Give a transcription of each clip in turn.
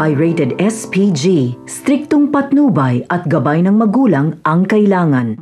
ay rated SPG. Striktong patnubay at gabay ng magulang ang kailangan.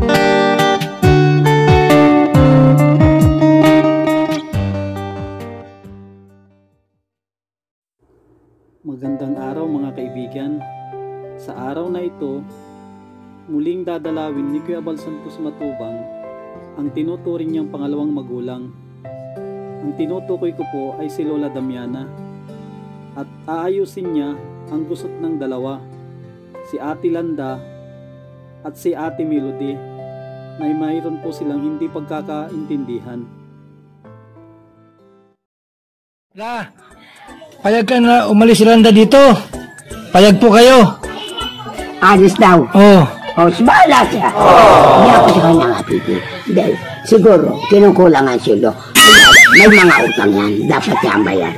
Magandang araw mga kaibigan. Sa araw na ito, muling dadalawin ni Kuya Bal Santos Matubang ang tinuturing niyang pangalawang magulang. Ang tinutukoy ko po ay si Lola Damiana at aayusin niya ang gusot ng dalawa, si Ate Landa at si Ate Melody, na mayroon po silang hindi pagkakaintindihan. Payag ka na umalis si Landa dito. Payag po kayo. Alis daw. Oo. Bahala siya. Hindi ako sa kanya nga, Pipi. Dahil siguro, kinukulangan sila. May mga utang yan. Dapat siyang bayan.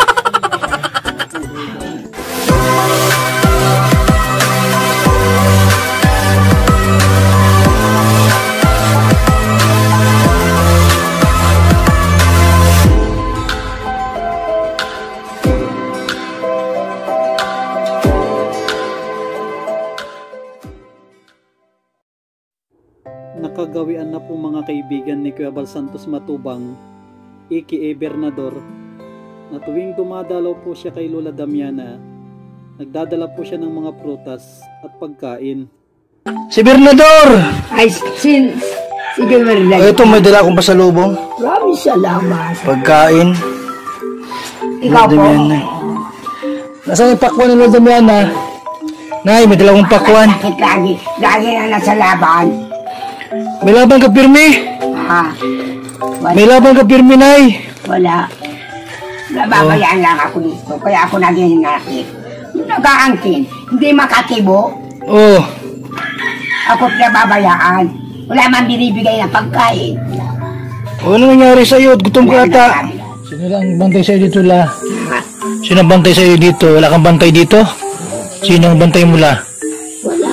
Nakagawian na po mga kaibigan ni Kuya Bal Santos Matubang, aka Bernador, na tuwing dumadalaw po siya kay Lola Damiana, nagdadala po siya ng mga prutas at pagkain. Si Bernador! Ay, sige Bernador. Ito, may dala akong pasalubong. Maraming salamat. Pagkain. Ikaw po. Nasaan yung pakwan ni Lola Damiana? Nay, may dala akong pakwan. Sakit lagi. Lagi na nasa laban. May laban ka, Pirmi? Ha? May laban ka, Pirmi, Nay? Wala. Nababayaan lang ako dito. Kaya ako naging nakit. Nag-aangkin. Hindi makatibo. Oo. Ako pinababayaan. Wala man binibigay ng pagkain. Ano nangyari sa'yo? Gutom ka ata. Sino lang bantay sa'yo dito, La? Sino ang bantay sa'yo dito? Wala kang bantay dito? Sino ang bantay mo, La? Wala.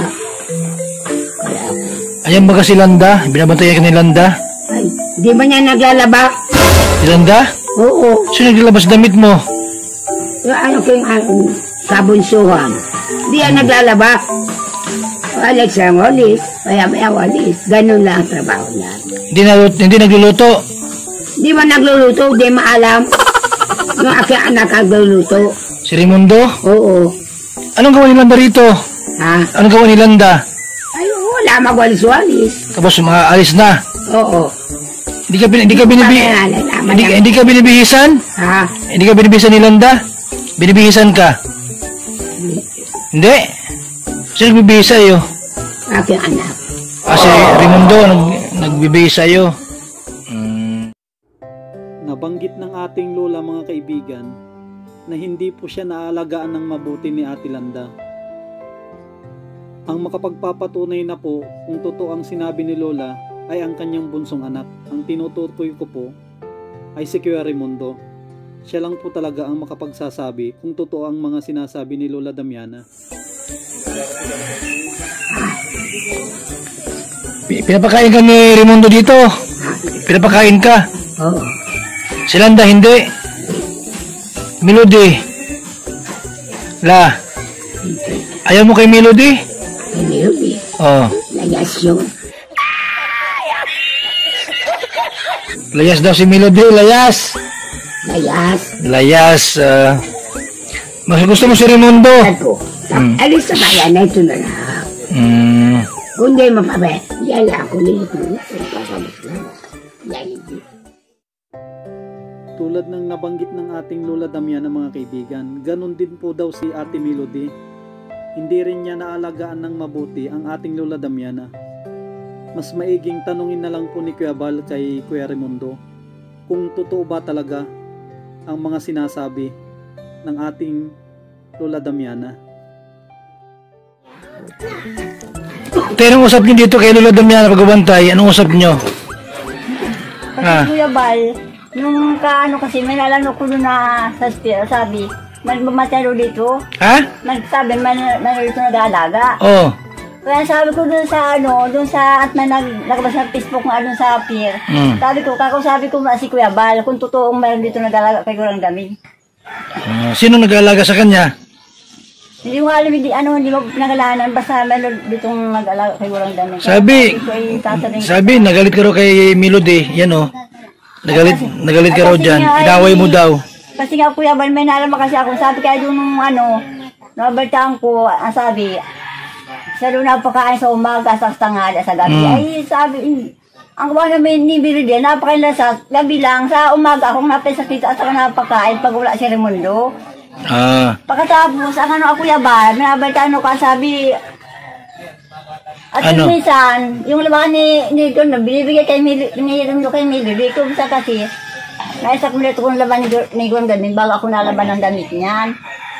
Ayan ba kasi Landa? Binabantayan ka ni Landa? Ay, di ba niya naglalaba? Si Landa? Oo. Sino naglalabas damit mo? Yung ano kayong sabunsuhan. Di yan naglalaba. Alex ang walis. Kaya may walis. Ganun lang ang trabaho niya. Hindi nagluluto? Di ba nagluluto? Di maalam. Yung aking anak nagluluto. Si Raimundo? Oo. Anong gawa ni Landa rito? Ha? Anong gawa ni Landa? Ay, wala magwalis-walis. Tapos mga alis na? Oo. Hindi ka binibihisan? Ha? Hindi ka binibihisan ni Landa? Binibihisan ka? Hindi? Sino nagbibihis sa'yo? Aking anak. Kasi Raimundo nagbibihis sa'yo. Nabanggit ng ating lola mga kaibigan na hindi po siya naalagaan ng mabuti ni Ate Landa. Ang makapagpapatunay na po kung totoo ang sinabi ni Lola ay ang kanyang bunsong anak. Ang tinutukoy ko po ay si Kuya Raimundo. Siya lang po talaga ang makapagsasabi kung totoo ang mga sinasabi ni Lola Damiana. Pinapakain ka ni Raimundo dito? Pinapakain ka? Oo. Si Landa hindi? Melody? La? Ayaw mo kay Melody? Melody. Oo. Layas yun. Layas daw si Melody, layas. Layas. Mas gusto mo si Raimundo? Ako. Alis sa bayan na ito na lang. Kung di mapabe, yan lang ako nito. Tulad ng nabanggit ng ating Lola Damiana mga kaibigan, ganun din po daw si Ate Melody. Hindi rin niya naalagaan ng mabuti ang ating Lola Damiana. Mas maiging tanungin na lang po ni Kuya Bal kay Kuya Raimundo kung totoo ba talaga ang mga sinasabi ng ating Lola Damiana. Pero anong usap nyo dito kay Lola Damiana pagbabantay? Anong usap nyo? Kasi Kuya Bal, yung kaano kasi may nalano ko doon na sa spear, sabi, magmamatero dito. Ha? Nagsabi, may dito nag-aalaga. Oo. Kaya sabi ko doon sa doon sa, at may naglabas sa Facebook nga doon sa pier. Sabi ko, sabi ko si Kuya Bal, kung totoong mayroon dito nag-aalaga kay Gurang Dami. Sino nag-aalaga sa kanya? Hindi mo alam, hindi mo pinangalanan. Basta meron ditong nag-alaga kay walang dami. Sabi, nagalit ka raw kay Melody. Yan o. Nagalit ka raw dyan. Inaway mo daw. Kasi nga Kuya Bal, may nalaman kasi ako. Sabi kaya doon nung nabaltaan ko, ang sabi, sa doon napakain sa umaga, sa tanghali, sa gabi. Ay, sabi, ang gawa namin ni Melody, napakainlasas. Gabi lang, sa umaga akong napisakit at saka napakain pag wala si Raimundo. Pagkatapos, ang Kuya Bal, may nabaltaan ko, sabi, at minsan, yung labahan ni Don, binibigay kay Melody, kung sa kasi, naisak mo dito kung laban ni Don damit, bago ako nalaban ng damit niyan.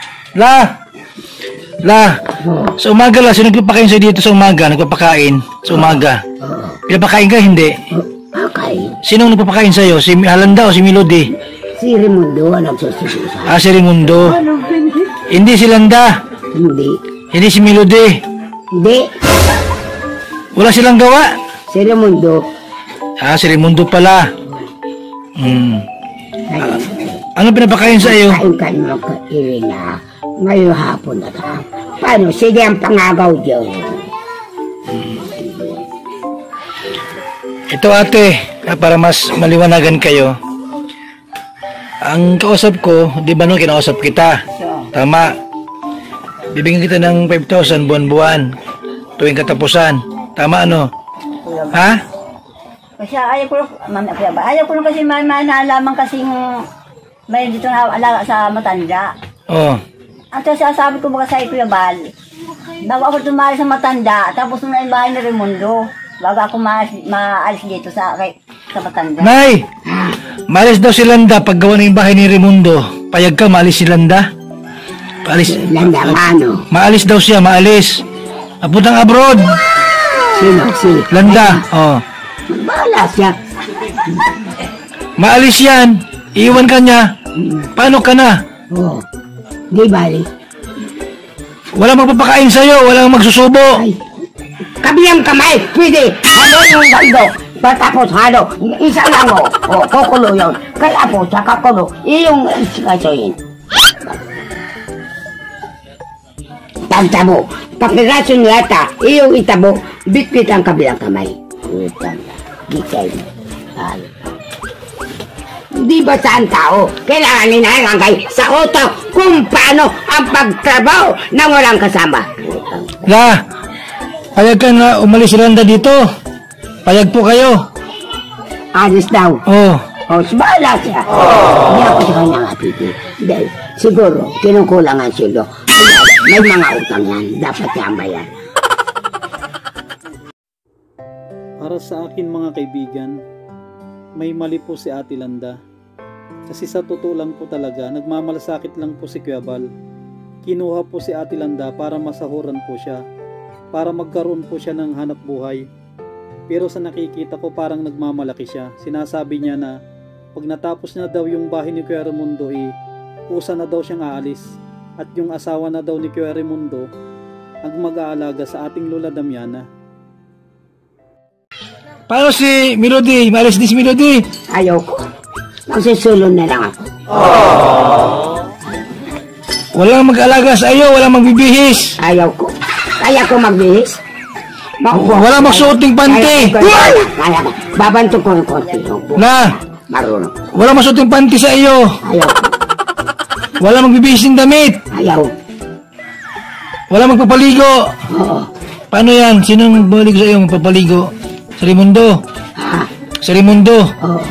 Sa umaga la, sino nagpapakain sa'yo dito sa umaga? Nagpapakain sa umaga? Pinapakain ka, hindi? Pakain. Sino nagpapakain sa'yo? Si Halanda o si Melody? Si Raimundo, nagsususa. Si Raimundo. Hindi si Landa. Hindi si Melody. Hindi. Wala silang gawa? Si Raimundo. Si Raimundo pala. Ano pinapakain sa iyo? Kain mo ka, Irina. Ngayong hapon na ka. Paano? Sige ang pangagaw dyan. Ito ate, para mas maliwanagan kayo. Ang kausap ko, di ba nung kinausap kita? Tama. Bibigyan kita ng 5,000 buwan-buwan. Tuwing katapusan. Tama ano? Ha? Kasi ayaw ko lang kasi may nalaman kasing may dito na alaga sa matanda. At sasabi ko baka sa Kuya Bal, bago ako tumali sa matanda, tapos nung bahay ni Raimundo, bago ako maalis dito sa matanda. Nay! Maalis daw si Landa pag gawa na yung bahay ni Raimundo. Payag ka, maalis si Landa? Landa, ano? Maalis daw siya, maalis. Apuntang abroad. Sino? Landa, Bahala siya. Maalis yan. Iiwan ka niya. Paano ka na? Di bali. Walang magpapakain sa'yo. Walang magsusubo. Kabiyang kamay. Pwede. Halo yung gando. Patapos halo. Isa lang kukulo yun. Kaya po sa kakulo. Iyong isikasuhin. Tantabo. Pakiraso niya ta. Iyong itabo. Bitbit ang kabilang kamay. Gitay. Di ba saan tao? Kailangan ninahangay sa utak kung paano ang pagtrabaho na walang kasama. Payag ka na umalis si Landa dito. Payag po kayo. Alis daw. Bahala siya. Hindi ako sa kanya nga, Titi. Dahil siguro, kinukulang ang sildo. May mga utang yan. Dapat niyang bayan. Para sa akin mga kaibigan, may mali po si Ate Landa. Kasi sa totoo lang po talaga, nagmamalasakit lang po si Kuya Bal. Kinuha po si Ate Landa para masahuran po siya, para magkaroon po siya ng hanap buhay. Pero sa nakikita ko parang nagmamalaki siya. Sinasabi niya na pag natapos na daw yung bahay ni Kuya Raimundo, usa na daw siyang aalis. At yung asawa na daw ni Kuya Raimundo ang mag-aalaga sa ating Lola Damiana. Paano si Melody? Maalis din si Melody? Ayaw ko. Magsusulong na lang ako. Walang mag-alaga sa iyo, walang magbibihis. Ayaw ko. Kaya ko magbihis. Walang magsuoting panty. Kaya ko. Babanto ko ng konti. Marunong. Walang magsuoting panty sa iyo. Ayaw ko. Walang magbibihis ng damit. Ayaw. Walang magpapaligo. Paano yan? Sino magbaligo sa iyo magpapaligo? Sa Raimundo. Sa Raimundo.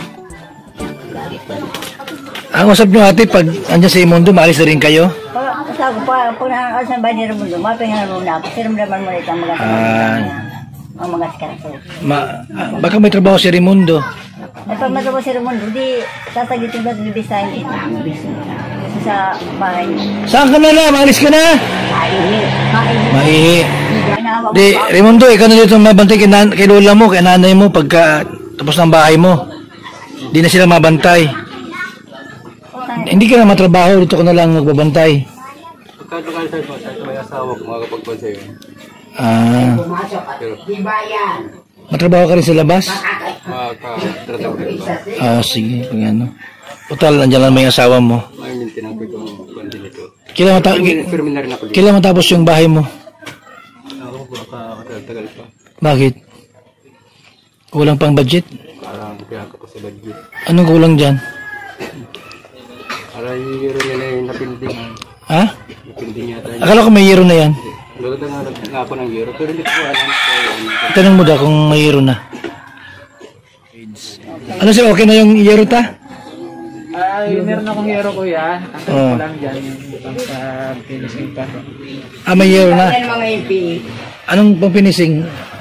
Ang usap nyo ate, pag andyan sa Raimundo, maalis na rin kayo? Pag nakakasan ba ni Raimundo, mapahinga muna ako. Siramdaman mo ito ang mga ang mga skarso. Baka may trabaho si Raimundo. Pag matrabaho si Raimundo, di sasagitin ba ito design ito? Sa bahay. Saan ka na? Maalis ka na? Maihi. Di, Raimundo, ikaw na dito mabantay kay lola mo, kay nanay mo, pagka tapos ng bahay mo. Di na sila mabantay. Hindi ka na matrabaho, dito ka na lang magbabantay. May asawa ko makakapagpan sa'yo. Matrabaho ka rin sa labas? makakatratang ko. Sige. Pag ano. Total, nandiyan lang may asawa mo. May maintenance ko itong kundi nito. Kailan matapos yung bahay mo? Ako makakatagal pa. Bakit? Kulang pang budget? Parang kaya ka pa sa budget. Anong kulang dyan? Para yung euro nila yung napinding. Ha? Napinding yata yun. Akala ko may euro na yan. Lagod nga ako ng euro. Pero hindi ko alam ko. Tanong mo daw kung may euro na. Ano sir, okay na yung euro ta? Meron akong hero kuya. Ang ko lang dyan yung pang sa finishing pa. May euro na. Yan mga ipi. Anong pang finishing?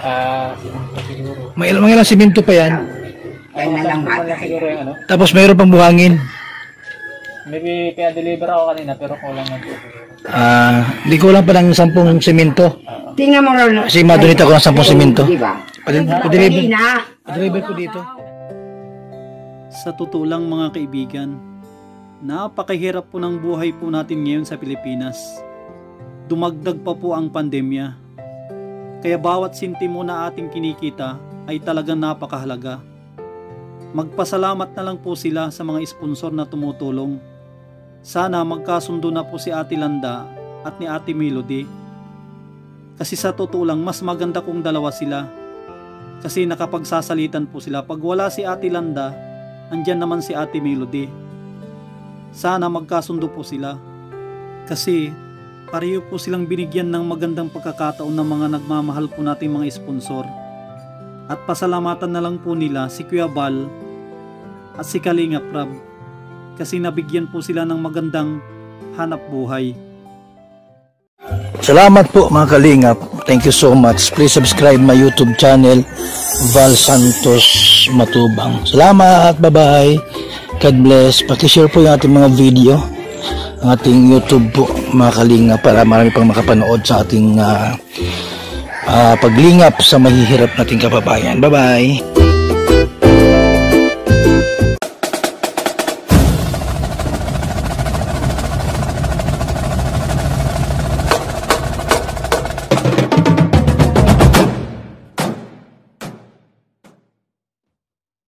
May ilang simento pa yan. Yan na lang Siguro yung ano. Tapos mayroon pang buhangin. Maybe kaya deliver ako kanina pero kulang na po. Hindi kulang pa ng 10 simento. Tingnan mo ron. Kasi madonate ako ng 10 simento. Diba? Pa-deliver ko dito. Sa totoo lang mga kaibigan, napakahirap po ng buhay po natin ngayon sa Pilipinas. Dumagdag pa po ang pandemya. Kaya bawat sintimo na ating kinikita ay talagang napakahalaga. Magpasalamat na lang po sila sa mga sponsor na tumutulong. Sana magkasundo na po si Ate Landa at ni Ate Melody. Kasi sa totoo lang, mas maganda kung dalawa sila. Kasi nakapagsasalitan po sila. Pag wala si Ate Landa, andyan naman si Ate Melody. Sana magkasundo po sila. Kasi pareho po silang binigyan ng magandang pagkakataon ng mga nagmamahal po nating mga sponsor. At pasalamatan na lang po nila si Kuya Bal at si Kalingap Rab. Kasi nabigyan po sila ng magandang hanap buhay. Salamat po mga Kalingap. Thank you so much. Please subscribe my YouTube channel, Val Santos Matubang. Salamat. Bye-bye. God bless. Pakishare po yung ating mga video, ang ating YouTube po mga Kalingap, para marami pang makapanood sa ating paglingap sa mahihirap nating kababayan. Bye-bye.